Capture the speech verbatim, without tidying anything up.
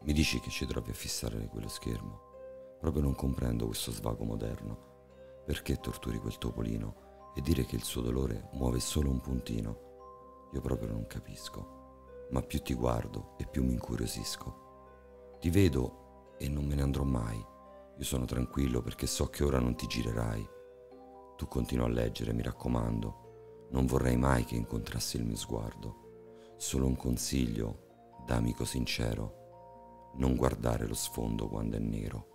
Mi dici che ci trovi a fissare quello schermo? Proprio non comprendo questo svago moderno. Perché torturi quel topolino e dire che il suo dolore muove solo un puntino? Io proprio non capisco. Ma più ti guardo e più mi incuriosisco. Ti vedo e non me ne andrò mai. Io sono tranquillo perché so che ora non ti girerai. Tu continua a leggere, mi raccomando. Non vorrei mai che incontrassi il mio sguardo. Solo un consiglio, da amico sincero. Non guardare lo sfondo quando è nero.